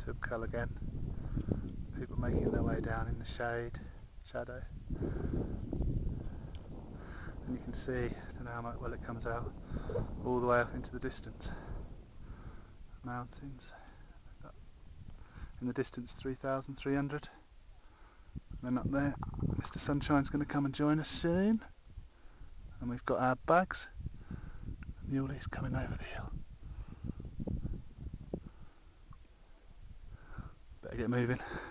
Toubkal again. People making their way down in the shadow. And you can see, I don't know how well it comes out, all the way off into the distance. Mountains. In the distance 3,300. And then up there, Mr. Sunshine's going to come and join us soon. And we've got our bags. Muley's coming over the hill. Better get moving.